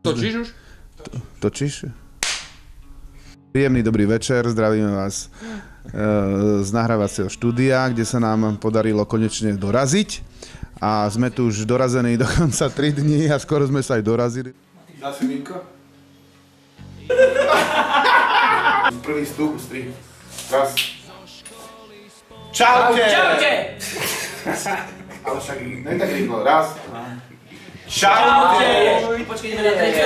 Točíš už? Točíš? Príjemný dobrý večer, zdravíme vás z nahrávacieho štúdia, kde sa nám podarilo konečne doraziť. A sme tu už dorazení dokonca 3 dní a skoro sme sa aj dorazili. Dá si vínko? Prvý vstup, strih. Raz. Čaute! Čaute! Ale však ne tak rýchlo. Raz. Čaute! Počkej, ideme na tretieho.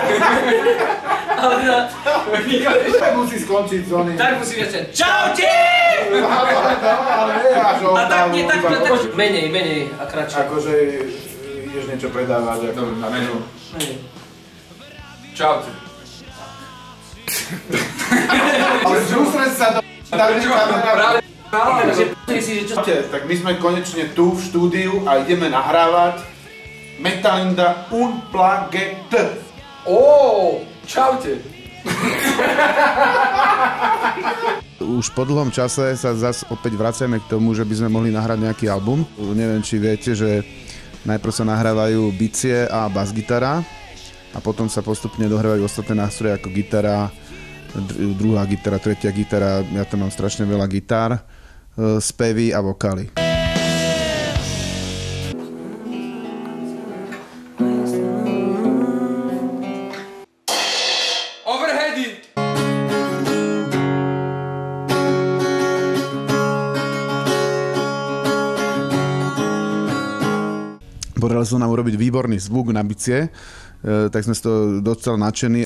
Tak musí skončiť zóny. Tak musí ešte. Čaute! Ale nie až a tak nie, tak menej a kratšie. Akože ideš niečo predávať ako na menu. Čaute. Ale zústreď sa do... Tak my sme konečne tu v štúdiu a ideme nahrávať Metalinda Unplugged. Čaute. Už po dlhom čase sa zase opäť vraciame k tomu, že by sme mohli nahrať nejaký album. Neviem, či viete, že najprv sa nahrávajú bicie a basgitara a potom sa postupne dohrávajú ostatné nástroje ako gitara, druhá gitara, tretia gitara, ja tam mám strašne veľa gitár, spevy a vokály. Overheady! Podarilo sa nám urobiť výborný zvuk na bicie, tak sme z toho docela nadšení.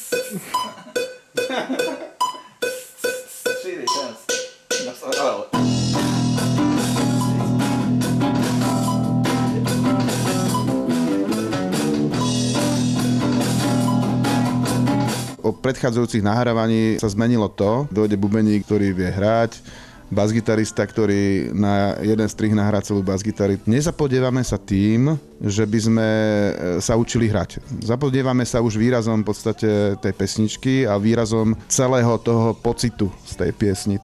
O predchádzajúcich nahrávaní sa zmenilo to, dojde bubeník, ktorý vie hrať, basgitarista, ktorý na jeden strih nahrá celú basgitary. Nezapodievame sa tým, že by sme sa učili hrať. Zapodievame sa už výrazom v podstate tej pesničky a výrazom celého toho pocitu z tej piesni.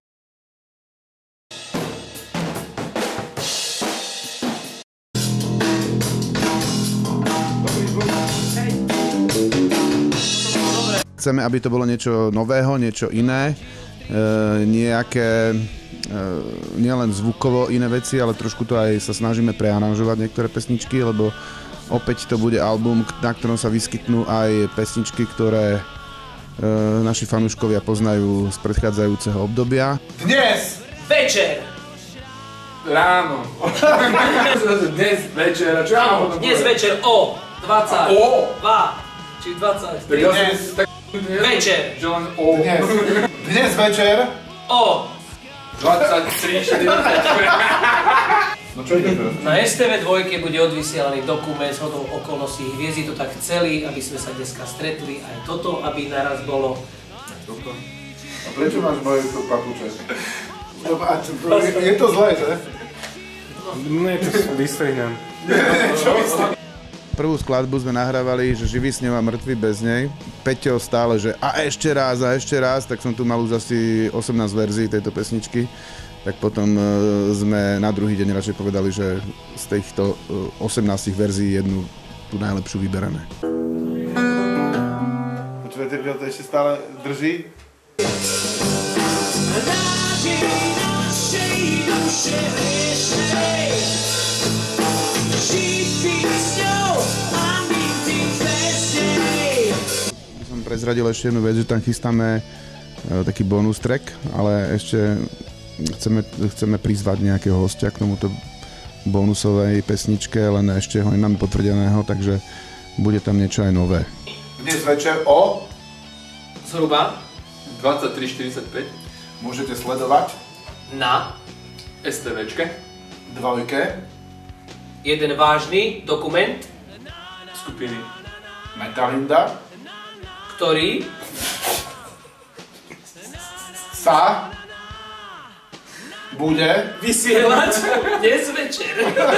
Chceme, aby to bolo niečo nového, niečo iné, nejaké nielen zvukovo iné veci, ale trošku to aj sa snažíme prearanžovať niektoré pesničky, lebo opäť to bude album, na ktorom sa vyskytnú aj pesničky, ktoré naši fanúškovia poznajú z predchádzajúceho obdobia. Dnes! Večer! Ráno. Dnes večer. Čo ja mám? Dnes večer o 20. O! 2. Či 20. Tak ja Dnes. Večer. Že len o. Dnes večer. O. 23, 40. No čo ide teraz? Na STV 2 bude odvysielaný dokument z hodou okolností. Hviezdi to tak chceli, aby sme sa dneska stretli. Aj toto, aby naraz bolo. A prečo máš moje papuče? Je to zlé, že? Nie, to vystrihnem. Čo myslíš? Prvú skladbu sme nahrávali, že živý s ňou a mŕtvy bez nej. Peťo stále, že a ešte raz, tak som tu mal už asi 18 verzií tejto pesničky. Tak potom sme na druhý deň radšej povedali, že z týchto 18 verzií jednu tú najlepšiu vyberáme. Počujete, že to ešte stále drží? Prezradil ešte jednu vec, že tam chystáme taký bonus track, ale ešte chceme prizvať nejakého hostia k tomuto bonusovej pesničke, len ešte ho nemáme potvrdeného, takže bude tam niečo aj nové. Dnes večer o... Zhruba 23:45. Môžete sledovať na STVčke. dvojke jeden vážny dokument, Skupiny. Metalinda ktorý sa bude vysielať dnes večer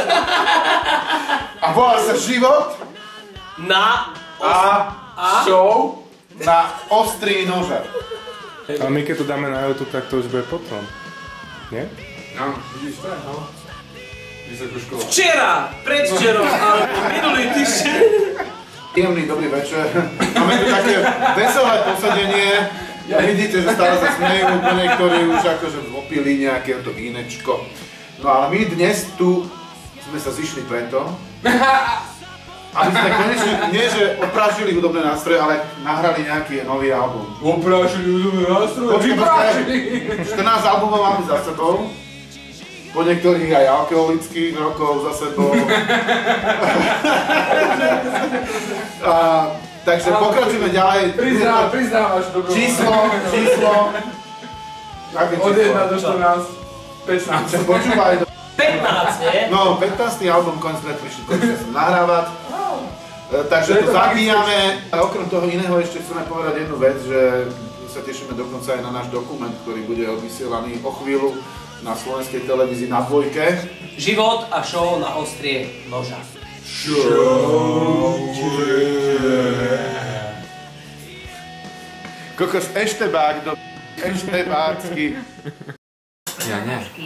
a volá sa Život na show na Ostrý nože. A my keď to dáme na YouTube, tak to už bude potom. Nie? No, vidíš to? No. Vysokú školu. Včera, predvčerom, alebo minulý týždeň. Príjemný, dobrý večer. Máme tu také veselé posadenie. Vidíte, že stále sa smejú, niektorí už akože opili nejaké to vínečko. No ale my dnes tu sme sa zišli preto, aby sme konečne, nie že oprášili hudobné nástroje, ale nahrali nejaký nový album. Oprášili hudobné nástroje? Vyprášili! 14 albumov máme za sebou. Po niektorých aj alkoholických rokov za sebou. Takže pokračujeme ďalej. Priznávaš dobro. Číslo. Od 1 do 14. 15. Počúvaj. 15, nie? No, 15. album konečne prišli, konečne sa nahrávať. Takže to zabíjame. A okrem toho iného ešte chceme povedať jednu vec, že sa tešíme dokonca aj na náš dokument, ktorý bude odvysielaný o chvíľu na slovenskej televízii na Dvojke. Život a show na ostrie noža. Kokos eštebák do eštebácky. Ja nie.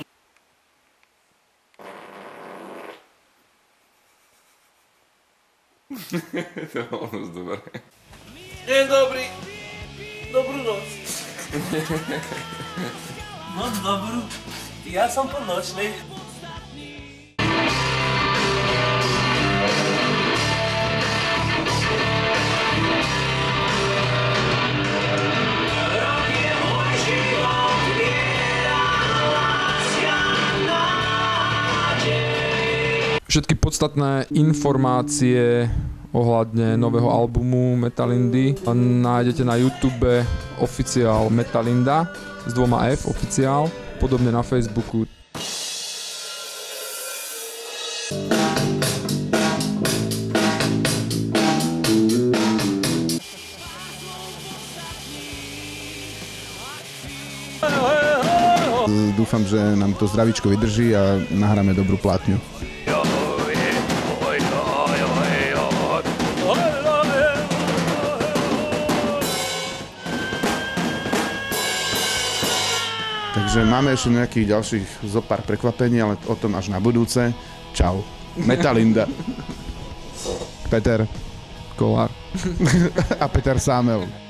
To bolo moc dobré. Deň dobrý. Dobrú noc. Noc dobrú. Ja som po nočnej. Všetky podstatné informácie ohľadne nového albumu Metalindy nájdete na YouTube oficiál Metalinda s 2 F oficiál, podobne na Facebooku. Dúfam, že nám to zdravíčko vydrží a nahráme dobrú plátňu. Takže máme ešte nejakých ďalších zopár prekvapení, ale o tom až na budúce. Čau. Metalinda. Peter Kolár. A Peter Sámel.